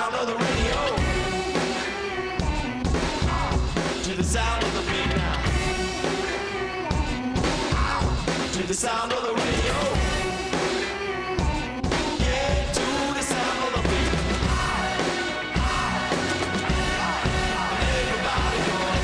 sound of the radio. To the sound of the beat now. To the sound of the radio. Yeah, to the sound of the beat. And everybody going.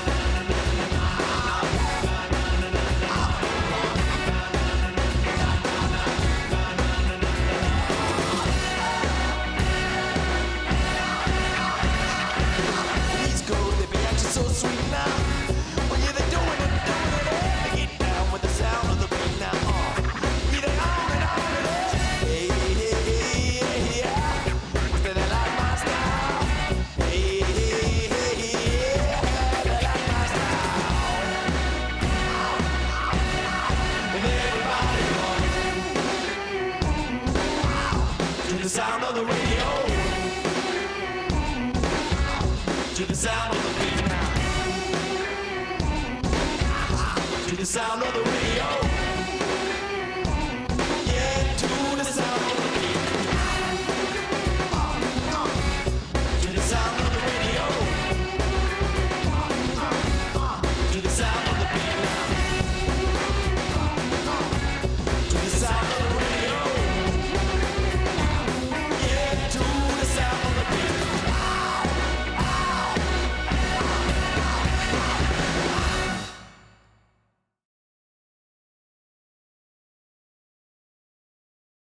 These girls, they be acting so sweet now. Well, yeah, they're doing it. They get down with the sound of the beat now. Yeah, they on it. Hey, hey, hey, hey, yeah. They like my style. Hey, hey, hey, yeah. They like my style. And everybody going to the sound of the radio. To the sound of the beat now. To the sound of the radio.